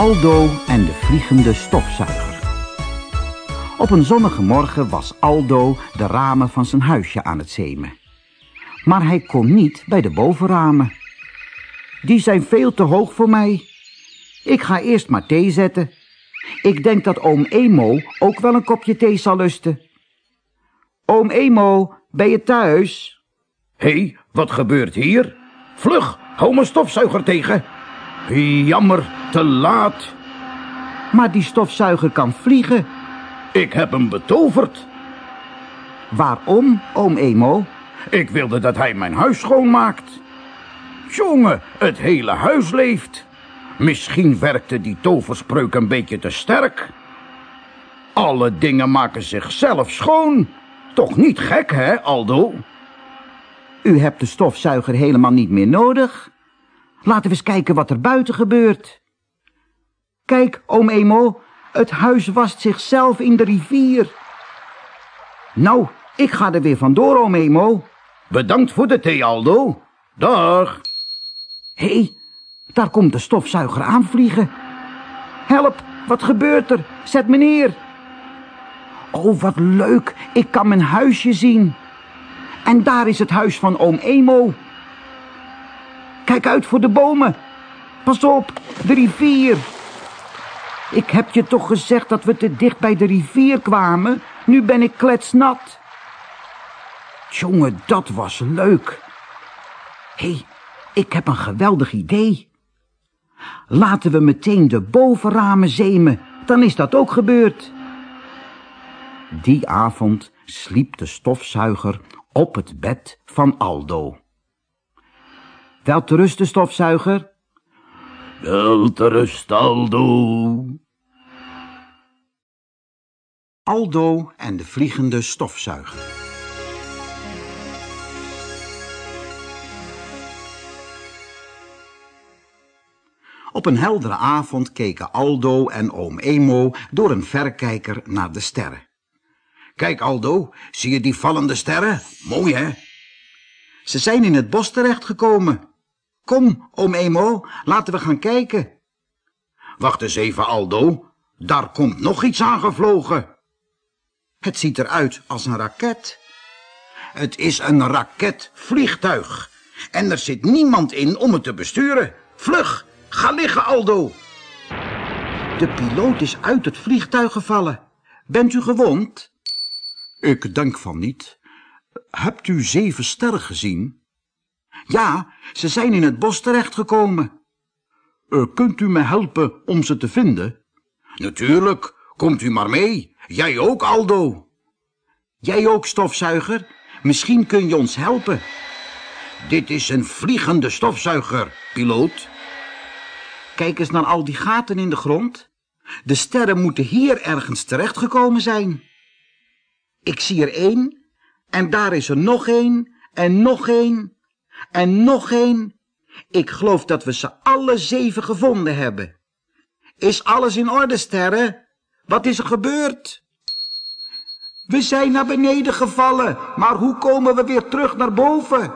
Aldo en de vliegende stofzuiger. Op een zonnige morgen was Aldo de ramen van zijn huisje aan het zeemen. Maar hij kon niet bij de bovenramen. Die zijn veel te hoog voor mij. Ik ga eerst maar thee zetten. Ik denk dat oom Emo ook wel een kopje thee zal lusten. Oom Emo, ben je thuis? Hé, wat gebeurt hier? Vlug, hou mijn stofzuiger tegen. Jammer, te laat. Maar die stofzuiger kan vliegen. Ik heb hem betoverd. Waarom, oom Emo? Ik wilde dat hij mijn huis schoonmaakt. Jongen, het hele huis leeft. Misschien werkte die toverspreuk een beetje te sterk. Alle dingen maken zichzelf schoon. Toch niet gek, hè, Aldo? U hebt de stofzuiger helemaal niet meer nodig. Laten we eens kijken wat er buiten gebeurt. Kijk, oom Emo, het huis wast zichzelf in de rivier. Nou, ik ga er weer vandoor, oom Emo. Bedankt voor de thee, Aldo. Dag. Hé, daar komt de stofzuiger aanvliegen. Help, wat gebeurt er? Zet me neer. Oh, wat leuk, ik kan mijn huisje zien. En daar is het huis van oom Emo. Kijk uit voor de bomen. Pas op, de rivier. Ik heb je toch gezegd dat we te dicht bij de rivier kwamen? Nu ben ik kletsnat. Jongen, dat was leuk. Hé, ik heb een geweldig idee. Laten we meteen de bovenramen zeemen, dan is dat ook gebeurd. Die avond sliep de stofzuiger op het bed van Aldo. Welterusten, stofzuiger. Welterust, Aldo. Aldo en de vliegende stofzuiger. Op een heldere avond keken Aldo en oom Emo door een verrekijker naar de sterren. Kijk, Aldo, zie je die vallende sterren? Mooi, hè? Ze zijn in het bos terechtgekomen. Kom, oom Emo, laten we gaan kijken. Wacht eens even, Aldo. Daar komt nog iets aangevlogen. Het ziet eruit als een raket. Het is een raketvliegtuig. En er zit niemand in om het te besturen. Vlug, ga liggen, Aldo. De piloot is uit het vliegtuig gevallen. Bent u gewond? Ik denk van niet. Hebt u 7 sterren gezien? Ja, ze zijn in het bos terechtgekomen. Kunt u me helpen om ze te vinden? Natuurlijk, komt u maar mee. Jij ook, Aldo. Jij ook, stofzuiger? Misschien kun je ons helpen. Dit is een vliegende stofzuiger, piloot. Kijk eens naar al die gaten in de grond. De sterren moeten hier ergens terechtgekomen zijn. Ik zie er 1, en daar is er nog 1, en nog 1, en nog 1. Ik geloof dat we ze alle 7 gevonden hebben. Is alles in orde, sterren? Wat is er gebeurd? We zijn naar beneden gevallen, maar hoe komen we weer terug naar boven?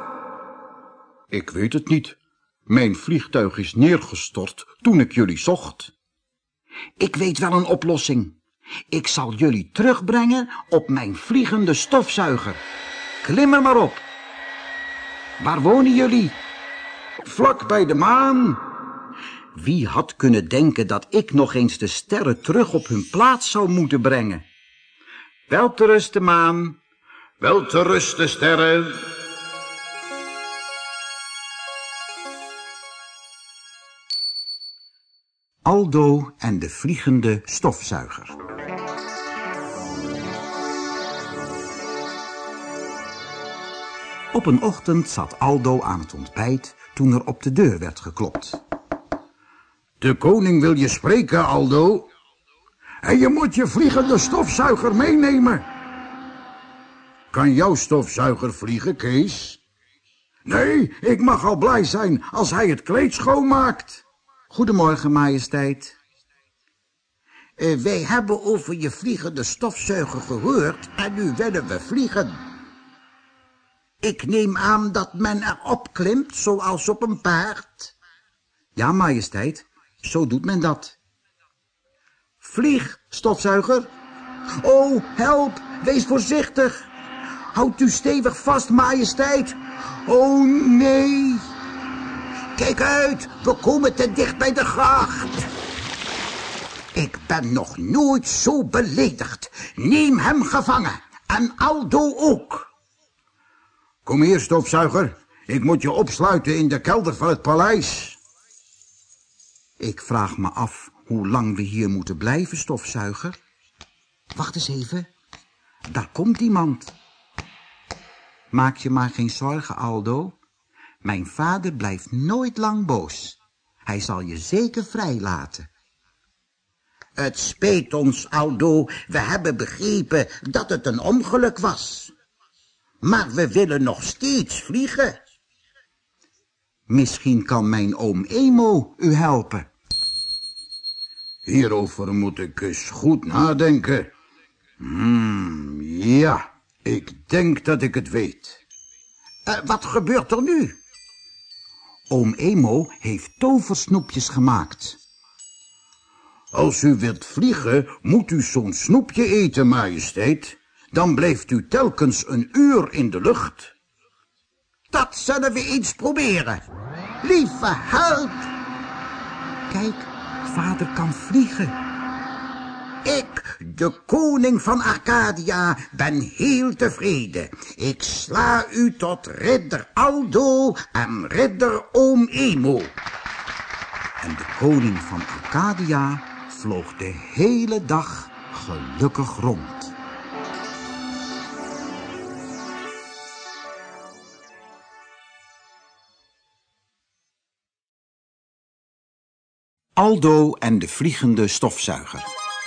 Ik weet het niet. Mijn vliegtuig is neergestort toen ik jullie zocht. Ik weet wel een oplossing. Ik zal jullie terugbrengen op mijn vliegende stofzuiger. Klim er maar op. Waar wonen jullie? Vlak bij de maan. Wie had kunnen denken dat ik nog eens de sterren terug op hun plaats zou moeten brengen? Welterusten, maan. Welterusten, sterren. Aldo en de vliegende stofzuiger. Op een ochtend zat Aldo aan het ontbijt toen er op de deur werd geklopt. De koning wil je spreken, Aldo. En je moet je vliegende stofzuiger meenemen. Kan jouw stofzuiger vliegen, Kees? Nee, ik mag al blij zijn als hij het kleed schoonmaakt. Goedemorgen, majesteit. Wij hebben over je vliegende stofzuiger gehoord en nu willen we vliegen. Ik neem aan dat men erop klimt, zoals op een paard. Ja, majesteit, zo doet men dat. Vlieg, stofzuiger. Oh, help, wees voorzichtig. Houdt u stevig vast, majesteit. Oh, nee. Kijk uit, we komen te dicht bij de gracht. Ik ben nog nooit zo beledigd. Neem hem gevangen. En Aldo ook. Kom hier, stofzuiger. Ik moet je opsluiten in de kelder van het paleis. Ik vraag me af hoe lang we hier moeten blijven, stofzuiger. Wacht eens even. Daar komt iemand. Maak je maar geen zorgen, Aldo. Mijn vader blijft nooit lang boos. Hij zal je zeker vrijlaten. Het spijt ons, Aldo. We hebben begrepen dat het een ongeluk was. Maar we willen nog steeds vliegen. Misschien kan mijn oom Emo u helpen. Hierover moet ik eens goed nadenken. Ja, ik denk dat ik het weet. Wat gebeurt er nu? Oom Emo heeft toversnoepjes gemaakt. Als u wilt vliegen, moet u zo'n snoepje eten, majesteit. Dan blijft u telkens een uur in de lucht. Dat zullen we eens proberen. Lieve help! Kijk, vader kan vliegen. Ik, de koning van Arcadia, ben heel tevreden. Ik sla u tot ridder Aldo en ridder oom Emo. En de koning van Arcadia vloog de hele dag gelukkig rond. Aldo en de vliegende stofzuiger.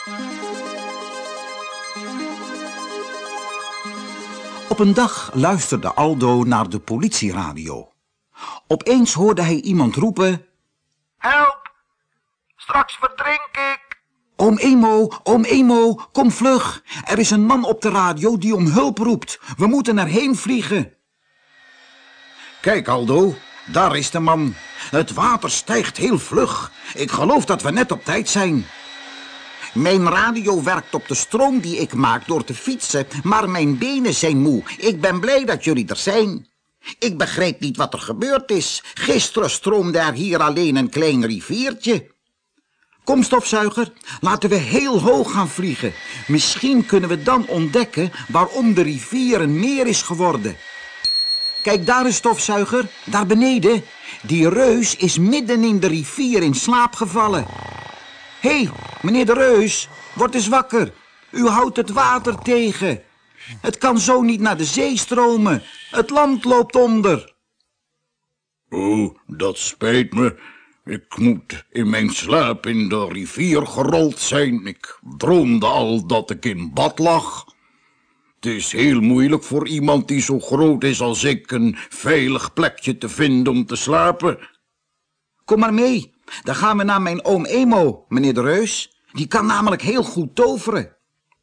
Op een dag luisterde Aldo naar de politieradio. Opeens hoorde hij iemand roepen: Help! Straks verdrink ik! Oom Emo, kom vlug. Er is een man op de radio die om hulp roept. We moeten erheen vliegen. Kijk, Aldo, daar is de man. Het water stijgt heel vlug. Ik geloof dat we net op tijd zijn. Mijn radio werkt op de stroom die ik maak door te fietsen, maar mijn benen zijn moe. Ik ben blij dat jullie er zijn. Ik begrijp niet wat er gebeurd is. Gisteren stroomde er hier alleen een klein riviertje. Kom, stofzuiger, laten we heel hoog gaan vliegen. Misschien kunnen we dan ontdekken waarom de rivier een meer is geworden. Kijk, daar is stofzuiger, daar beneden. Die reus is midden in de rivier in slaap gevallen. Hé, meneer de reus, word eens wakker. U houdt het water tegen. Het kan zo niet naar de zee stromen. Het land loopt onder. Oh, dat spijt me. Ik moet in mijn slaap in de rivier gerold zijn. Ik droomde al dat ik in bad lag. Het is heel moeilijk voor iemand die zo groot is als ik een veilig plekje te vinden om te slapen. Kom maar mee, dan gaan we naar mijn oom Emo, meneer de reus. Die kan namelijk heel goed toveren.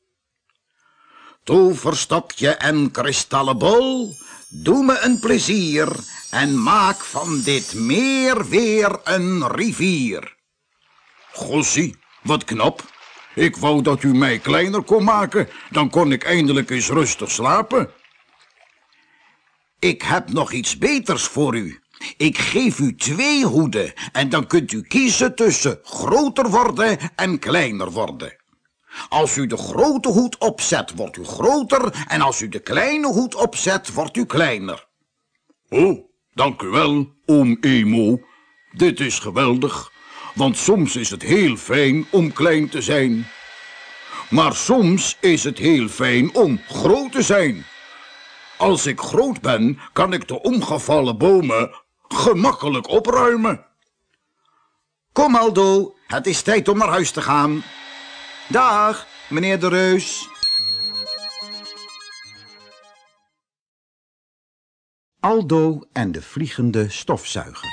Toverstokje en kristallenbol, doe me een plezier en maak van dit meer weer een rivier. Gossie, wat knap. Ik wou dat u mij kleiner kon maken, dan kon ik eindelijk eens rustig slapen. Ik heb nog iets beters voor u. Ik geef u 2 hoeden en dan kunt u kiezen tussen groter worden en kleiner worden. Als u de grote hoed opzet, wordt u groter en als u de kleine hoed opzet, wordt u kleiner. Oh, dank u wel, oom Emo. Dit is geweldig, want soms is het heel fijn om klein te zijn. Maar soms is het heel fijn om groot te zijn. Als ik groot ben, kan ik de omgevallen bomen gemakkelijk opruimen. Kom, Aldo, het is tijd om naar huis te gaan. Dag, meneer de reus. Aldo en de vliegende stofzuiger.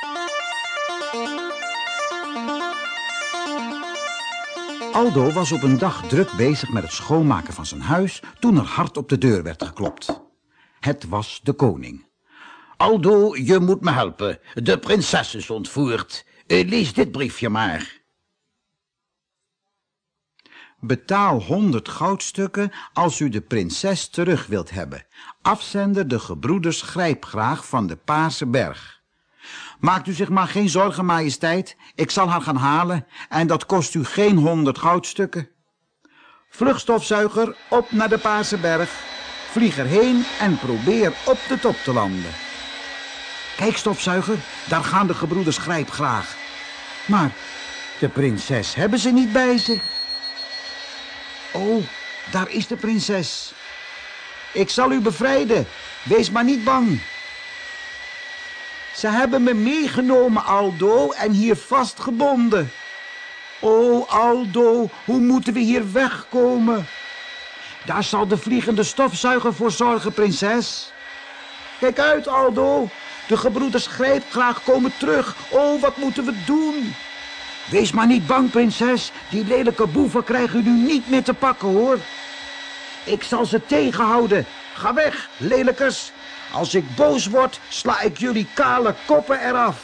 Aldo was op een dag druk bezig met het schoonmaken van zijn huis toen er hard op de deur werd geklopt. Het was de koning. Aldo, je moet me helpen. De prinses is ontvoerd. Lees dit briefje maar. Betaal 100 goudstukken als u de prinses terug wilt hebben. Afzender de gebroeders Grijpgraag van de Paarse Berg. Maakt u zich maar geen zorgen, majesteit. Ik zal haar gaan halen en dat kost u geen 100 goudstukken. Vlug, stofzuiger, op naar de Paarse Berg. Vlieg erheen en probeer op de top te landen. Kijk, stofzuiger, daar gaan de gebroeders Grijpgraag. Maar de prinses hebben ze niet bij zich. Oh, daar is de prinses. Ik zal u bevrijden. Wees maar niet bang. Ze hebben me meegenomen, Aldo, en hier vastgebonden. O, Aldo, hoe moeten we hier wegkomen? Daar zal de vliegende stofzuiger voor zorgen, prinses. Kijk uit, Aldo. De gebroeders Grijpgraag komen terug. Oh, wat moeten we doen? Wees maar niet bang, prinses. Die lelijke boeven krijgen u niet meer te pakken, hoor. Ik zal ze tegenhouden. Ga weg, lelijkers. Als ik boos word, sla ik jullie kale koppen eraf.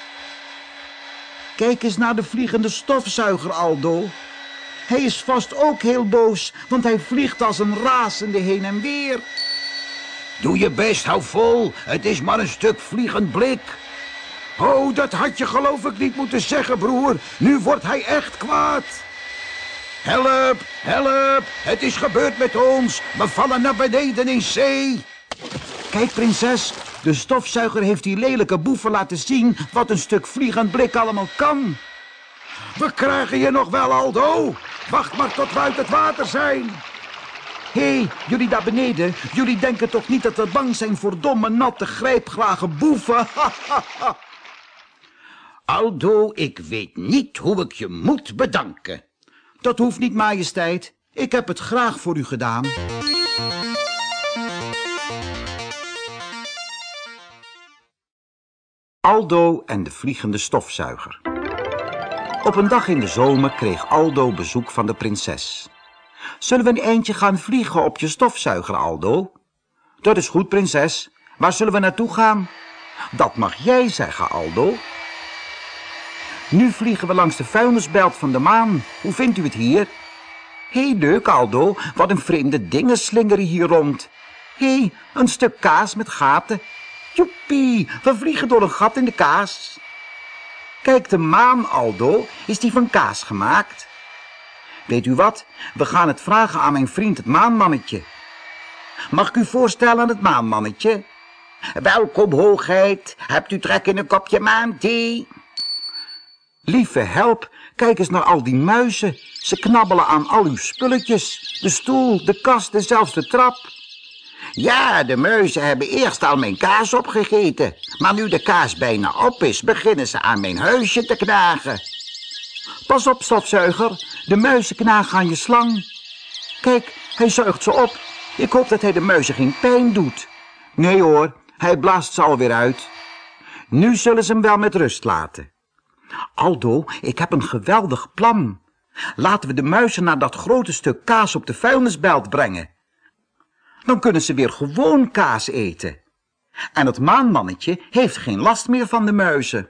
Kijk eens naar de vliegende stofzuiger, Aldo. Hij is vast ook heel boos, want hij vliegt als een razende heen en weer. Doe je best, hou vol. Het is maar een stuk vliegend blik. Oh, dat had je geloof ik niet moeten zeggen, broer. Nu wordt hij echt kwaad. Help, help. Het is gebeurd met ons. We vallen naar beneden in zee. Kijk, prinses. De stofzuiger heeft die lelijke boeven laten zien wat een stuk vliegend blik allemaal kan. We krijgen je nog wel, Aldo. Wacht maar tot we uit het water zijn. Hé, jullie daar beneden, jullie denken toch niet dat we bang zijn voor domme, natte, grijpgrage boeven? Aldo, ik weet niet hoe ik je moet bedanken. Dat hoeft niet, majesteit. Ik heb het graag voor u gedaan. Aldo en de vliegende stofzuiger. Op een dag in de zomer kreeg Aldo bezoek van de prinses. Zullen we een eindje gaan vliegen op je stofzuiger, Aldo? Dat is goed, prinses. Waar zullen we naartoe gaan? Dat mag jij zeggen, Aldo. Nu vliegen we langs de vuilnisbelt van de maan. Hoe vindt u het hier? Hé, leuk, Aldo. Wat een vreemde dingen slingeren hier rond. Hé, een stuk kaas met gaten. Joepie, we vliegen door een gat in de kaas. Kijk, de maan, Aldo, is die van kaas gemaakt? Weet u wat? We gaan het vragen aan mijn vriend het maanmannetje. Mag ik u voorstellen aan het maanmannetje? Welkom, hoogheid. Hebt u trek in een kopje maanthee? Lieve help, kijk eens naar al die muizen. Ze knabbelen aan al uw spulletjes. De stoel, de kast en zelfs de trap. Ja, de muizen hebben eerst al mijn kaas opgegeten. Maar nu de kaas bijna op is, beginnen ze aan mijn huisje te knagen. Pas op, stofzuiger. De muizen knagen aan je slang. Kijk, hij zuigt ze op. Ik hoop dat hij de muizen geen pijn doet. Nee hoor, hij blaast ze alweer uit. Nu zullen ze hem wel met rust laten. Aldo, ik heb een geweldig plan. Laten we de muizen naar dat grote stuk kaas op de vuilnisbelt brengen. Dan kunnen ze weer gewoon kaas eten. En het maanmannetje heeft geen last meer van de muizen.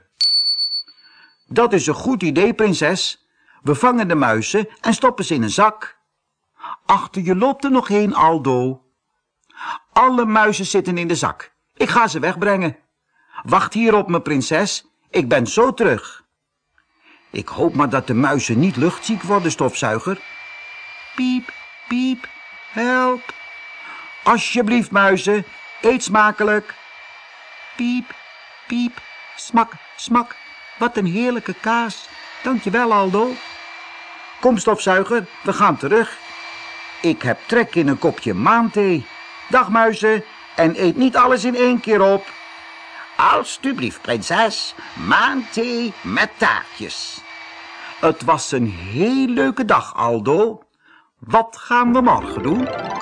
Dat is een goed idee, prinses. We vangen de muizen en stoppen ze in een zak. Achter je loopt er nog heen, Aldo. Alle muizen zitten in de zak. Ik ga ze wegbrengen. Wacht hier op me, prinses. Ik ben zo terug. Ik hoop maar dat de muizen niet luchtziek worden, stofzuiger. Piep, piep, help. Alsjeblieft, muizen, eet smakelijk. Piep, piep, smak, smak. Wat een heerlijke kaas. Dankjewel, Aldo. Kom, stofzuiger, we gaan terug. Ik heb trek in een kopje maanthee. Dag, muizen, en eet niet alles in één keer op. Alsjeblieft, prinses, maanthee met taartjes. Het was een heel leuke dag, Aldo. Wat gaan we morgen doen?